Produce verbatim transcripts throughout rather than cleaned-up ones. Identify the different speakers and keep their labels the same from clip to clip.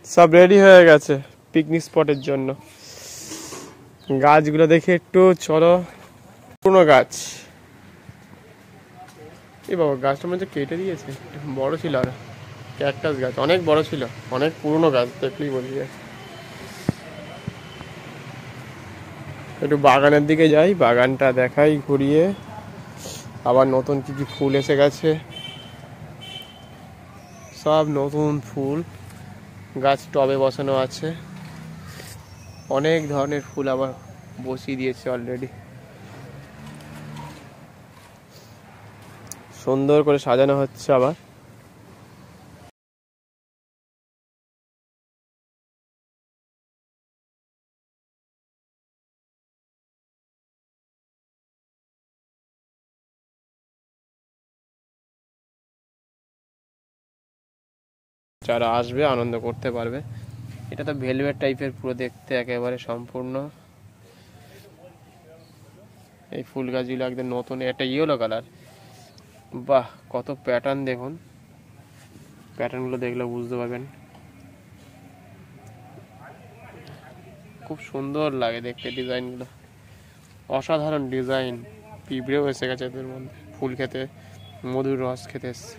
Speaker 1: সব রেডি হয়ে গেছে পিকনিক স্পটের জন্য। গাছগুলো দেখে একটু চলো। পুরনো গাছ, এই বাবা গাছটা মধ্যে কেটে দিয়েছে, বড় ছিল আর ক্যাকটাস গাছ অনেক বড় ছিল, অনেক পুরনো গাছ দেখলেই বোঝা যায়। একটু বাগানের দিকে যাই, বাগানটা দেখাই ঘুরিয়ে। আবার নতুন কি কি ফুল এসে গেছে, সব নতুন ফুল গাছ টবে বসানো আছে, অনেক ধরনের ফুল আবার বসিয়ে দিয়েছে অলরেডি, সুন্দর করে সাজানো হচ্ছে আবার। যারা আসবে আনন্দ করতে পারবে। এটা তো ভেলভেট টাইপের পুরো দেখতে একেবারে সম্পূর্ণ। এই ফুল গাছগুলো একদম নতুন, এটা ইয়েলো কালার। বাহ, কত প্যাটার্ন দেখুন, প্যাটার্নগুলো দেখলে বুঝতে পারবেন, খুব সুন্দর লাগে দেখতে ডিজাইনগুলো, অসাধারণ ডিজাইন। পিঁপড়েও এসে গেছে এদের মধ্যে, ফুল খেতে, মধুর রস খেতে এসছে।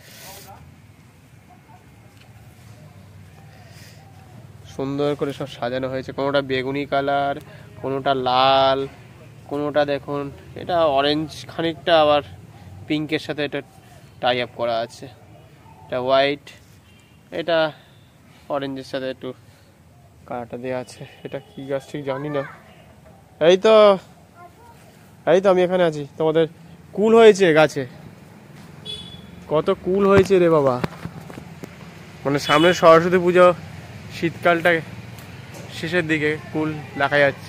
Speaker 1: সুন্দর করে সব সাজানো হয়েছে, কোনোটা বেগুনি কালার, কোনোটা লাল, কোনোটা দেখুন এটা অরেঞ্জ খানিকটা, আবার পিঙ্কের সাথে এটা টাই আপ করা আছে, এটা হোয়াইট, এটা অরেঞ্জের সাথে একটু কালারটা দেওয়া আছে। এটা কি গাছ ঠিক জানি না। এই তো এই তো আমি এখানে আছি, তোমাদের কুল হয়েছে গাছে, কত কুল হয়েছে রে বাবা। মানে সামনে সরস্বতী পুজো, শীতকালটা শেষের দিকে কুল দেখা যাচ্ছে।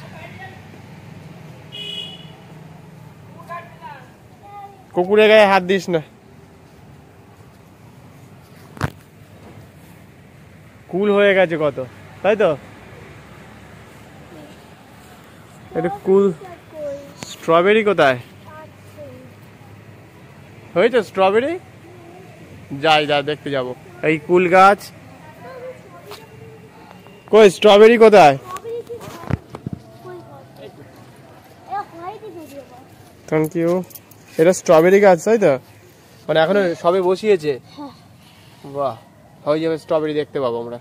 Speaker 1: কুকুরের গায়ে হাত দিস না, কুল হয়ে গেছে কত, তাই তো? এটা কুল। স্ট্রবেরি কোথায় হয়েছে? স্ট্রবেরি যাই যা দেখতে যাবো। এই কুল গাছ কই, স্ট্রবেরি কোথায়? Thank you. এটা স্ট্রবেরি গাছ তাই তো? মানে এখনো সবে বসিয়েছে। বাহ, হয়ে যাবে স্ট্রবেরি দেখতে পাবো আমরা।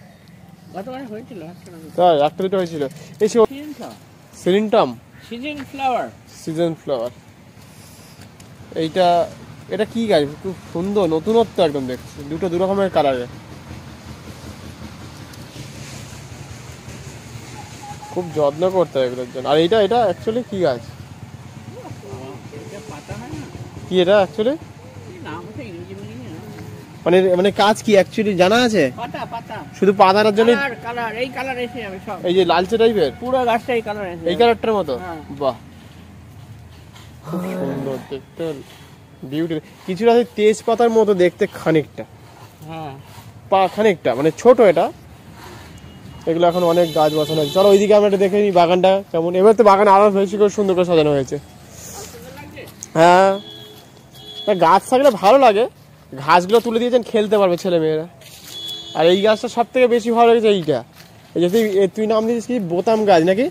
Speaker 1: তাই একটা দুটো হয়েছিল। এই সিলিনটাম, সিজন ফ্লাওয়ার, সিজন ফ্লাওয়ার। এইটা এটা কি গাছ? খুব সুন্দর, নতুনত্ব একদম দেখছি, দুটো দু রকমের কালারের, খুব যত্ন করতে হয় এগুলোর জন্য। আর এইটা এটা অ্যাকচুয়ালি কি গাছ? কি এটা অ্যাকচুয়ালি মানে মানে কাজ কি অ্যাকচুয়ালি জানা আছে? পাতা, পাতা, শুধু পাতার জন্য কালার, এই কালার এসে যাবে সব, এই যে লালচে টাইপের পুরো গাছটা এই কালার এসে, এই কালারটার মতো। বাহ, খুব সুন্দর দেখতে, বিউটি। কিছুটা তেজপাতার মতো দেখতে খানিকটা, হ্যাঁ পা খানিকটা, মানে ছোট এটা। এগুলো এখন অনেক গাছ বসানো হয়েছে। চলো ওইদিকে আমরা দেখে নিই বাগানটা কেমন। এবার তো বাগান আরো বেশি করে সুন্দর করে সাজানো হয়েছে। হ্যাঁ, গাছ থাকলে ভালো লাগে, ঘাসগুলো তুলে দিয়েছেন, খেলতে পারবে ছেলে মেয়েরা। আর এই গাছটা সব থেকে বেশি ভালো লেগেছে এইটা, এই যে তুই নাম দিয়েছিস কি, বোতাম গাছ নাকি?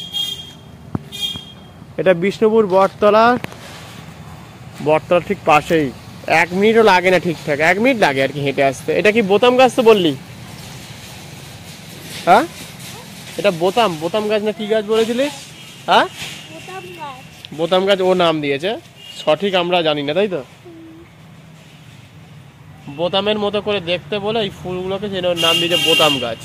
Speaker 1: এটা বিষ্ণুপুর বটতলা, বটতলার ঠিক পাশেই, এক মিনিটও লাগে না, ঠিকঠাক এক মিনিট লাগে আর কি হেঁটে আসতে। এটা কি বোতাম গাছ তো বললি? হ্যাঁ, এটা বোতাম, বোতাম গাছ না কি গাছ বলেছিলিস? হ্যাঁ, বোতাম গাছ ও নাম দিয়েছে, সঠিক আমরা জানি না, তাই তো? বোতামের মতো করে দেখতে বলে এই ফুলগুলোকে যেন নাম দিয়েছে বোতাম গাছ।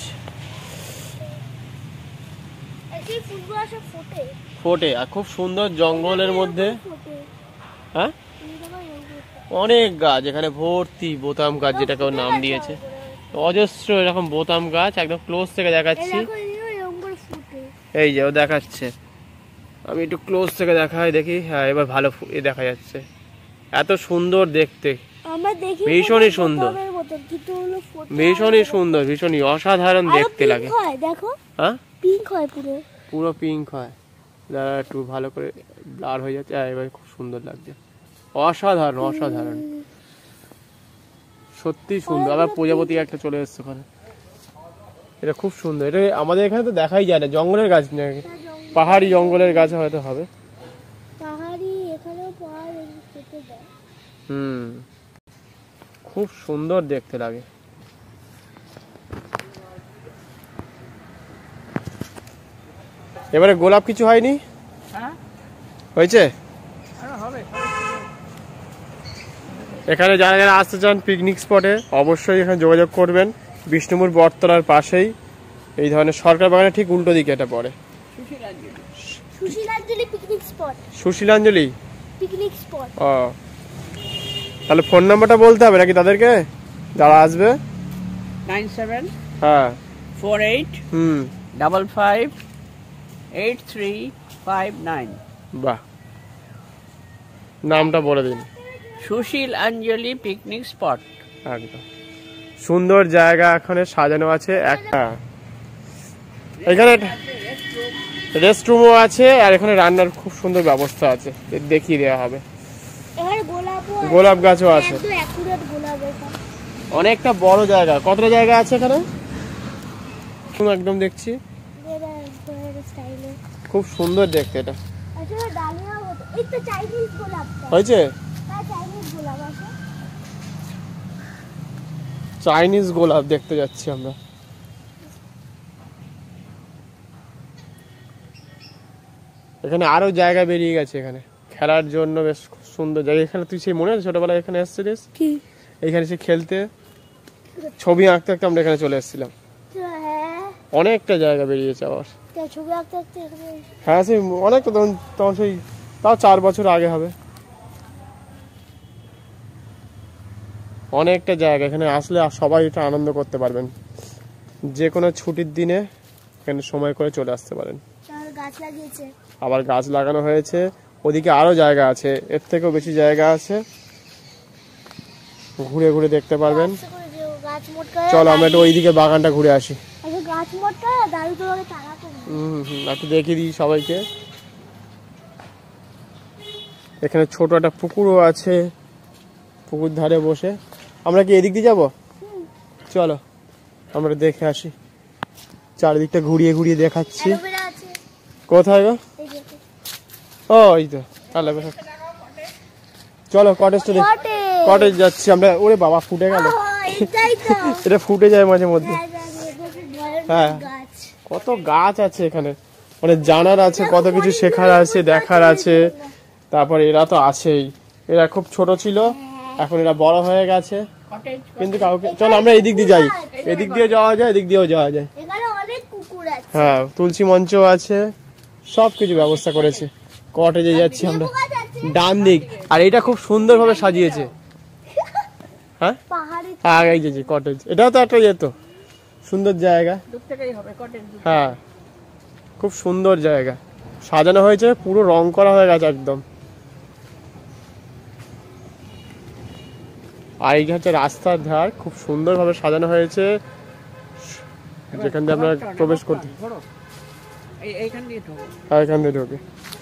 Speaker 1: ফোটে, আর খুব সুন্দর জঙ্গলের মধ্যে। হ্যাঁ, অনেক গাছ এখানে ভর্তি, বোতাম গাছ যেটাকে নাম দিয়েছে, অজস্র এরকম বোতাম গাছ। একদম ক্লোজ থেকে দেখাচ্ছি, এই যে ও দেখাচ্ছে, আমি একটু ক্লোজ থেকে দেখাই, দেখি। হ্যাঁ, এবার ভালো দেখা যাচ্ছে, এত সুন্দর দেখতে, ভীষণই সুন্দর, ভীষণই সুন্দর, ভীষণই অসাধারণ দেখতে লাগে। হ্যাঁ, পিঙ্ক হয়, পুরো পুরো পিঙ্ক হয়। দাঁড়া একটু ভালো করে ব্লার হয়ে যাচ্ছে, এবার খুব সুন্দর লাগছে, অসাধারণ অসাধারণ, সত্যি সুন্দর। আবার প্রজাপতি একটা চলে এসছে ওখানে, এটা খুব সুন্দর। এটা আমাদের এখানে তো দেখাই যায় না, জঙ্গলের গাছ নাকি? পাহাড়ি জঙ্গলের গাছ হয়তো হবে।
Speaker 2: পাহাড়ি এখানেও পাহাড় খেতে দেয়।
Speaker 1: হুম, খুব সুন্দর দেখতে লাগে। এবারে গোলাপ কিছু হয়নি?
Speaker 3: হ্যাঁ
Speaker 1: হয়েছে।
Speaker 3: হবে।
Speaker 1: এখানে যারা যারা আসতে চান পিকনিক স্পটে অবশ্যই এখানে যোগাযোগ করবেন। বিষ্ণুপুর বটতলার পাশেই এই ধরনের সরকার বাগানের ঠিক উল্টো দিকে এটা পড়ে।
Speaker 2: Sushilanjali picnic spot.
Speaker 1: Sushilanjali
Speaker 2: picnic spot.
Speaker 1: ও, তাহলে ফোন নাম্বারটা বলতে হবে নাকি তাদেরকে যারা আসবে?
Speaker 3: নাইন সেভেন
Speaker 1: হ্যাঁ
Speaker 3: ফোর এইট
Speaker 1: হুম
Speaker 3: double five eight three five nine.
Speaker 1: বাহ, নামটা বলে দিন।
Speaker 3: Sushil Anjali picnic spot.
Speaker 1: একদম সুন্দর জায়গা, এখানে সাজানো আছে একটা, এখানে রেস্ট রুমও আছে আর এখানে রান্নার খুব সুন্দর ব্যবস্থা আছে, দেখিয়ে দেওয়া হবে। গোলাপ গাছও আছে, অনেকটা বড় জায়গা। কতটা জায়গা আছে এখানে? একদম দেখছি খুব সুন্দর দেখতে। এটা হয়েছে চাইনিজ গোলাপ দেখতে যাচ্ছি আমরা। এখানে আরো জায়গা বেরিয়ে গেছে, এখানে খেলার জন্য বেশ সুন্দর জায়গা। এখানে তুই সেই মনে আছে ছোটবেলায় এখানে এসেছিলিস? এখানে সে খেলতে, ছবি আঁকতে আঁকতে আমরা এখানে চলে এসেছিলাম। অনেকটা জায়গা বেরিয়েছে আবার। হ্যাঁ সেই অনেকটা, তখন তখন সেই তাও চার বছর আগে হবে। অনেকটা জায়গা, এখানে আসলে সবাই এটা আনন্দ করতে পারবেন। যে কোনো ছুটির দিনে এখানে সময় করে চলে আসতে পারেন। আবার গাছ লাগানো হয়েছে, ওদিকে আরো জায়গা আছে, এর থেকেও বেশি জায়গা আছে, ঘুরে ঘুরে দেখতে পারবেন। চলো আমরা একটু ওইদিকে বাগানটা ঘুরে আসি। হম হম একটু দেখিয়ে দিই সবাইকে। এখানে ছোট একটা পুকুরও আছে, পুকুর ধারে বসে আমরা কি এদিক দিয়ে যাবো? চলো আমরা দেখে আসি, চারিদিকটা ঘুরিয়ে ঘুরিয়ে দেখাচ্ছি। কোথায় গো? ও এই তো, চলো কটেজটা দেখ। কটেজ যাচ্ছি আমরা। ওরে বাবা, ফুটে গেল। এটা ফুটে যায় মাঝে মধ্যে। হ্যাঁ কত গাছ আছে এখানে, মানে জানার আছে, কত কিছু শেখার আছে, দেখার আছে। তারপরে এরা তো আছেই, এরা খুব ছোট ছিল, এখন এরা বড় হয়ে গেছে। কিন্তু কাউকে, চলো আমরা এদিক দিয়ে যাই, এদিক দিয়ে যাওয়া যায়, এদিক দিয়েও যাওয়া যায়। হ্যাঁ তুলসী মঞ্চ আছে, সবকিছু ব্যবস্থা করেছে। কটেজে যাচ্ছি আমরা, ডান দিক। আর এটা খুব সুন্দর ভাবে সাজিয়েছে। হ্যাঁ হ্যাঁ এই যে কটেজ, এটাও তো একটা যেত সুন্দর জায়গা। হ্যাঁ খুব সুন্দর জায়গা, সাজানো হয়েছে, পুরো রং করা হয়ে গেছে একদম। আর এই হচ্ছে রাস্তার ধার, খুব সুন্দর ভাবে সাজানো হয়েছে, যেখান দিয়ে আমরা প্রবেশ করতে। হ্যাঁ এখান দিয়ে ঢোকে।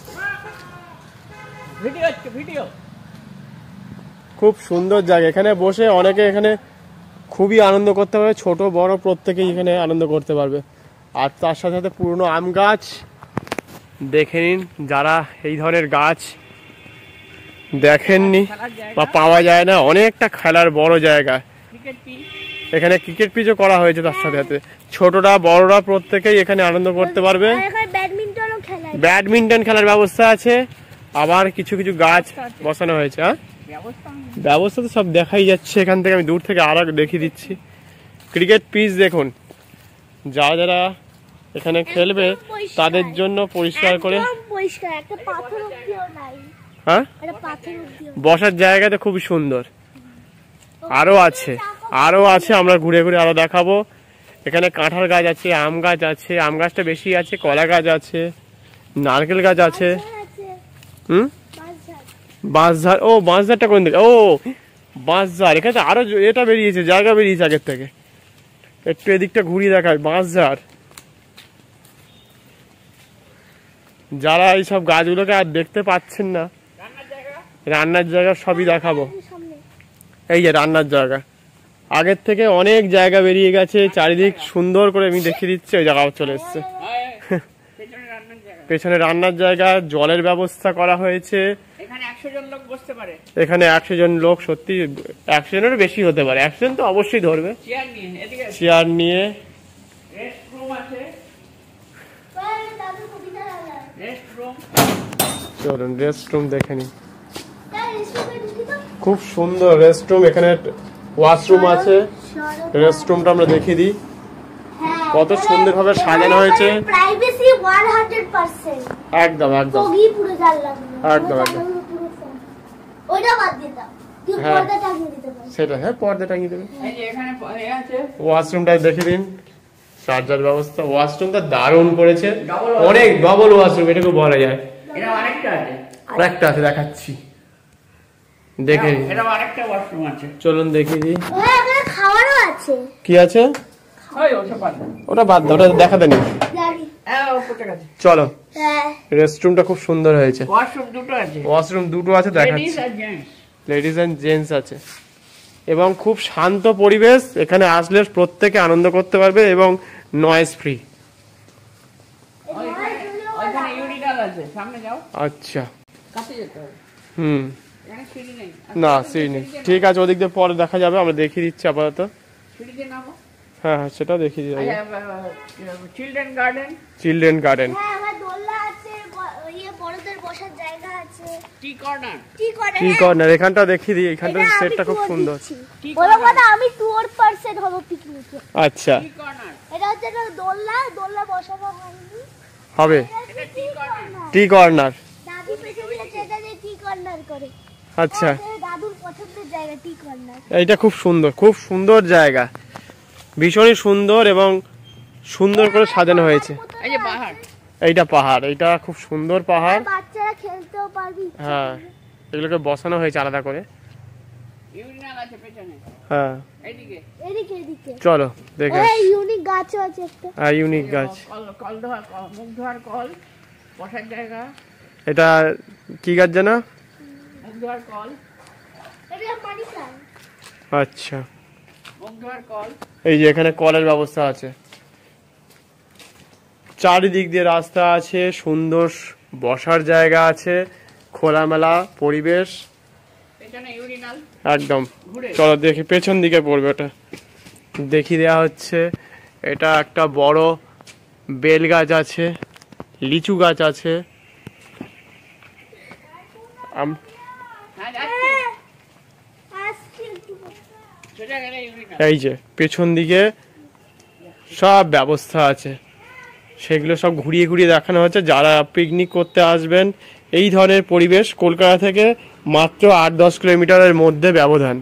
Speaker 1: খুব সুন্দর জায়গা, এখানে বসে অনেকে এখানে খুবই আনন্দ করতে পারবে, ছোট বড় প্রত্যেকেই এখানে আনন্দ করতে পারবে। আর তার সাথে সাথে পুরনো আম গাছ দেখে নিন, যারা এই ধরনের গাছ দেখেননি বা পাওয়া যায় না, অনেকটা খেলার বড় জায়গা। এখানে ক্রিকেট পিচও করা হয়েছে, তার সাথে সাথে ছোটরা বড়রা প্রত্যেকেই এখানে আনন্দ করতে পারবে। ব্যাডমিন্টন খেলার ব্যবস্থা আছে, আবার কিছু কিছু গাছ বসানো হয়েছে। হ্যাঁ ব্যবস্থা তো সব দেখাই যাচ্ছে এখান থেকে, আমি দূর থেকে আরো দেখিয়ে দিচ্ছি। ক্রিকেট পিচ দেখুন, যারা যারা এখানে খেলবে তাদের জন্য পরিষ্কার করে। হ্যাঁ বসার জায়গাটা খুবই সুন্দর। আরো আছে, আরো আছে, আমরা ঘুরে ঘুরে আরো দেখাবো। এখানে কাঁঠাল গাছ আছে, আম গাছ আছে, আম গাছটা বেশি আছে, কলা গাছ আছে, নারকেল গাছ আছে। হুম বাঁশঝাড়, ও বাঁশঝাড়টা কোন দিকে? ও বাঁশঝাড়, এখানে আরো এটা বেরিয়েছে, জায়গা বেরিয়েছে আগের থেকে। একটু এদিকটা ঘুরিয়ে দেখায়, বাঁশঝাড়। যারা এইসব গাছগুলোকে আর দেখতে পাচ্ছেন না, রান্নার জায়গা সবই দেখাবো। এই যে রান্নার জায়গা, আগের থেকে অনেক জায়গা বেরিয়ে গেছে, চারিদিক সুন্দর করে আমি দেখিয়ে দিচ্ছি। ওই জায়গা চলে এসছে, পেছনে রান্নার জায়গা, জলের ব্যবস্থা করা হয়েছে।
Speaker 3: এখানে একশো জন লোক বসতে পারে।
Speaker 1: এখানে একশো জন লোক, সত্যি একশো জনেরও বেশি হতে পারে, একশো জন তো অবশ্যই ধরবে।
Speaker 3: চেয়ার নিয়ে এদিকে
Speaker 1: চেয়ার নিয়ে
Speaker 3: রেস্টরুম আছে, রেস্টরুম।
Speaker 1: চলুন রেস্টরুম দেখে নি, খুব সুন্দর রেস্টরুম। এখানে ওয়াশরুম আছে, রেস্টরুমটা আমরা দেখিয়ে দিই। কত সুন্দর ভাবে সাজানো হয়েছে,
Speaker 2: প্রাইভেসি একশো পার্সেন্ট।
Speaker 1: একদম একদম
Speaker 2: তোগি পুরো জানলাম
Speaker 1: একদম একদম।
Speaker 2: ওইটা বাদ দিয়ে দাও, তুই
Speaker 1: হ্যাঁ।
Speaker 2: পর্দা টাঙিয়ে দিতে পারিস।
Speaker 1: সেটা হ্যাঁ, পর্দা টাঙিয়ে দেবে।
Speaker 3: এই যে এখানে এ আছে,
Speaker 1: ওয়াশরুমটা দেখে দিন, চার্জার ব্যবস্থা। ওয়াশরুমটা দারুণ করেছে, অনেক ডবল ওয়াশরুম এটাকে বলা যায়।
Speaker 3: এটা আরেকটা আছে,
Speaker 1: আরেকটা আছে দেখাচ্ছি, দেখে নিন।
Speaker 3: এটা আরেকটা ওয়াশরুম আছে,
Speaker 1: চলুন দেখিয়ে দিই।
Speaker 2: হ্যাঁ, এখানে খাবারও আছে।
Speaker 1: কি আছে?
Speaker 3: ওই ওটা বাদ দাও।
Speaker 1: ওটা বাদ দাও, ওটা দেখাতে নেই।
Speaker 2: জানি।
Speaker 3: হ্যাঁ ওপরে আছে।
Speaker 1: চলো,
Speaker 2: হ্যাঁ,
Speaker 1: রেস্টরুমটা খুব সুন্দর হয়েছে।
Speaker 3: ওয়াশরুম দুটো আছে,
Speaker 1: ওয়াশরুম দুটো আছে,
Speaker 3: লেডিস
Speaker 1: দেখাচ্ছি।
Speaker 3: আর জেন্টস।
Speaker 1: লেডিস এন্ড জেন্টস আছে এবং খুব শান্ত পরিবেশ। এখানে আসলে প্রত্যেকে আনন্দ করতে পারবে এবং নয়েজ ফ্রি।
Speaker 3: ওইখানে ইউরিনাল আছে, সামনে যাও।
Speaker 1: আচ্ছা,
Speaker 3: কাছে যেতে হবে।
Speaker 1: হুম,
Speaker 3: এখানে সিঁড়ি নেই।
Speaker 1: না সিঁড়ি নেই, ঠিক আছে, ওদিক দিয়ে পরে দেখা যাবে। আমরা দেখিয়ে দিচ্ছি আপাতত।
Speaker 3: সিঁড়িতে নামো।
Speaker 1: হ্যাঁ হ্যাঁ, সেটা দেখিয়ে দিই।
Speaker 3: চিলড্রেন গার্ডেন,
Speaker 1: চিলড্রেন গার্ডেন,
Speaker 2: হ্যাঁ, আমার দোলনা আছে, ব- ইয়ে বড়দের বসার জায়গা আছে।
Speaker 3: Tea corner.
Speaker 2: কি করে?
Speaker 1: কি কর্নার, এখানটা দেখিয়ে দিই। এখানটা সেটটা খুব সুন্দর।
Speaker 2: বলো কথা, আমি টুর পার্সেন্ট হব পিকনিকে।
Speaker 1: আচ্ছা,
Speaker 3: টি কর্নার।
Speaker 2: এটা হচ্ছে একটা দোলনা, দোলনা বসানো হয়নি।
Speaker 1: হবে
Speaker 3: এটা টি কর্নার।
Speaker 1: টি কর্নার।
Speaker 2: দাদু পেছনে যেটা দিয়ে টি কর্নার করে।
Speaker 1: আচ্ছা,
Speaker 2: আমাদের দাদুর পছন্দের জায়গা টি কর্নার।
Speaker 1: এইটা খুব সুন্দর, খুব সুন্দর জায়গা, ভীষণই সুন্দর এবং সুন্দর করে সাজানো হয়েছে।
Speaker 3: এই যে পাহাড়,
Speaker 1: এইটা পাহাড়, এইটা খুব সুন্দর পাহাড়।
Speaker 2: বাচ্চারা খেলতেও পারবি।
Speaker 1: হ্যাঁ, এগুলোকে বসানো হয়েছে আলাদা করে।
Speaker 3: ইউরিনাল আছে পেছনে।
Speaker 1: হ্যাঁ,
Speaker 3: এইদিকে
Speaker 2: এদিকে এদিকে।
Speaker 1: চলো দেখে
Speaker 2: এই ইউনিক গাছও আছে একটা।
Speaker 1: হ্যাঁ, ইউনিক গাছ।
Speaker 3: কল কল ধোয়ার কল, মুখ ধোয়ার কল, বসার জায়গা,
Speaker 1: এটা কি গাছ জানো?
Speaker 3: মুখ ধোয়ার কল,
Speaker 2: এটা মানি প্ল্যান্ট।
Speaker 1: আচ্ছা,
Speaker 3: মুখ ধোয়ার কল।
Speaker 1: এই যে এখানে কলের ব্যবস্থা আছে, চারিদিক দিয়ে রাস্তা আছে, সুন্দর বসার জায়গা আছে, খোলামেলা পরিবেশ
Speaker 3: পেছনে ইউরিনাল।
Speaker 1: একদম।
Speaker 3: ঘুরে
Speaker 1: চলো দেখি, পেছন দিকে পড়বে, ওটা দেখিয়ে দেওয়া হচ্ছে। এটা একটা বড় বেল গাছ আছে, লিচু গাছ আছে। আম-
Speaker 3: হ্যাঁ যাচ্ছে,
Speaker 2: আসছে একটু পরে।
Speaker 3: সোজা গেলে ইউরিনাল।
Speaker 1: এই যে পেছন দিকে সব ব্যবস্থা আছে, সেগুলো সব ঘুরিয়ে ঘুরিয়ে দেখানো হচ্ছে। যারা পিকনিক করতে আসবেন, এই ধরনের পরিবেশ কলকাতা থেকে মাত্র আট দশ কিলোমিটারের মধ্যে ব্যবধান।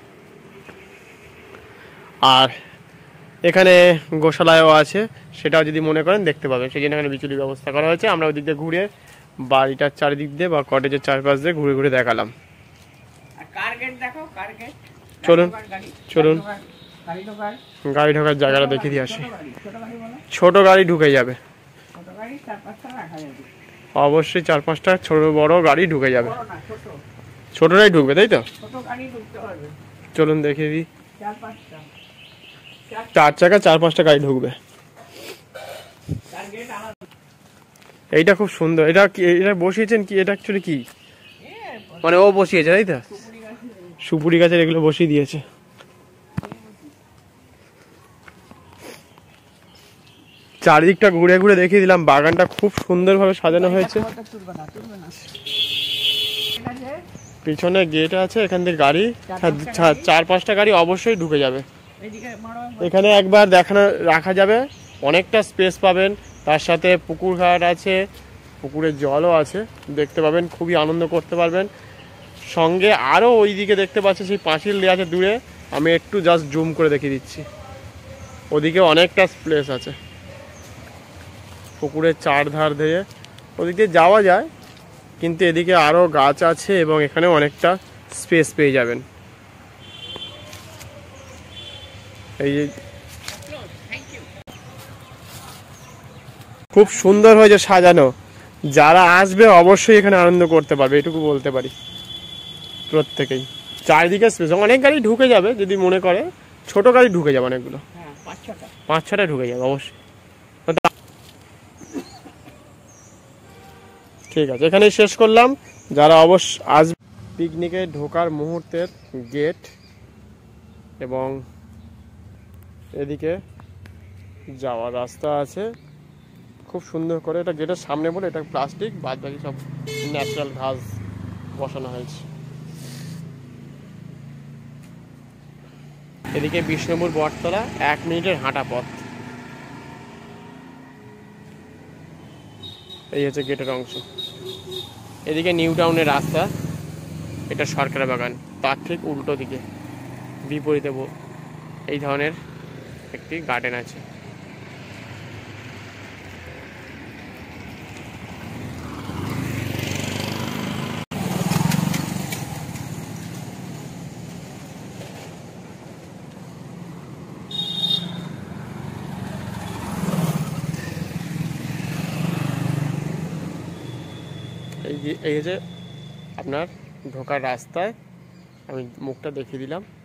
Speaker 1: আর এখানে গোশালায়ও আছে, সেটাও যদি মনে করেন দেখতে পাবেন। সেই জন্য এখানে বিচুলির ব্যবস্থা করা হয়েছে। আমরা ওই দিক দিয়ে ঘুরে বাড়িটার চারিদিক দিয়ে বা কটেজের চারপাশ দিয়ে ঘুরে ঘুরে দেখালাম।
Speaker 3: আর কার গেট দেখো, কার গেট।
Speaker 1: চলুন,
Speaker 3: গাড়ি,
Speaker 1: চলুন।
Speaker 3: গাড়ি ঢোকার,
Speaker 1: গাড়ি ঢোকার জায়গাটা দেখিয়ে দিয়ে আসি।
Speaker 3: ছোট গাড়ি, ছোট গাড়ি বলো,
Speaker 1: ছোট গাড়ি ঢুকে যাবে,
Speaker 3: ছোট গাড়ি চার পাঁচটা রাখা যাবে।
Speaker 1: অবশ্যই চার পাঁচটা ছোট বড় গাড়ি ঢুকে যাবে।
Speaker 3: বড় না, ছোট,
Speaker 1: ছোটরাই ঢুকবে, তাই তো?
Speaker 3: ছোট গাড়ি ঢুকতে পারবে,
Speaker 1: চলুন দেখিয়ে দিই।
Speaker 3: চার পাঁচটা।
Speaker 1: চার চাকা চার পাঁচটা গাড়ি ঢুকবে।
Speaker 3: তার গেট আলাদা।
Speaker 1: এইটা খুব সুন্দর। এটা কি, এটা বসিয়েছেন কি? এটা অ্যাকচুয়ালি কি, মানে ও বসিয়েছে তাই তো? সুপুরি গাছের এগুলো বসিয়ে দিয়েছে। চারিদিকটা ঘুরে ঘুরে দেখিয়ে দিলাম। বাগানটা খুব সুন্দরভাবে সাজানো হয়েছে।
Speaker 3: তুলবে না, তুলবে না। ঠিক আছে,
Speaker 1: পিছনে গেট আছে, এখান থেকে গাড়ি চা- চার পাঁচটা গাড়ি অবশ্যই ঢুকে যাবে।
Speaker 3: এইদিকে মারো।
Speaker 1: এখানে একবার দেখানো রাখা যাবে, অনেকটা স্পেস পাবেন। তার সাথে পুকুর ঘাট আছে, পুকুরের জলও আছে, দেখতে পাবেন, খুবই আনন্দ করতে পারবেন। সঙ্গে আরও ওই দিকে দেখতে পাচ্ছেন সেই পাঁচিল দেওয়া আছে দূরে, আমি একটু জাস্ট জুম করে দেখিয়ে দিচ্ছি। ওদিকে অনেকটা প্লেস আছে, পুকুরের চারধার দিয়ে ওদিক দিয়ে যাওয়া যায়, কিন্তু এদিকে আরও গাছ আছে এবং এখানে অনেকটা স্পেস পেয়ে যাবেন। এই যে খুব সুন্দর হয়েছে সাজানো, যারা আসবে অবশ্যই এখানে আনন্দ করতে পারবে, এটুকু বলতে পারি। প্রত্যেকেই চারিদিকে স্পেস, অনেক গাড়ি ঢুকে যাবে যদি মনে করে, ছোট গাড়ি ঢুকে যাবে অনেকগুলো,
Speaker 3: হ্যাঁ পাঁচ ছটা
Speaker 1: পাঁচ ছটায় ঢুকে যাবে অবশ্যই। ঠিক আছে, এখানেই শেষ করলাম। যারা অবশ্য আজ পিকনিকে ঢোকার মুহূর্তের গেট, এবং এদিকে যাওয়ার রাস্তা আছে খুব সুন্দর করে। এটা গেটের সামনে বলে এটা প্লাস্টিক, বাদ বাকি সব ন্যাচারাল ঘাস বসানো হয়েছে। এদিকে বিষ্ণুপুর বটতলা এক মিনিটের হাঁটা পথ। এই হচ্ছে গেটের অংশ। এদিকে নিউ টাউনের রাস্তা, এটা সরকার বাগান, তার ঠিক উল্টো দিকে বিপরীতে এই ধরনের একটি গার্ডেন আছে। এই যে এই যে আপনার ঢোকার রাস্তায় আমি মুখটা দেখিয়ে দিলাম।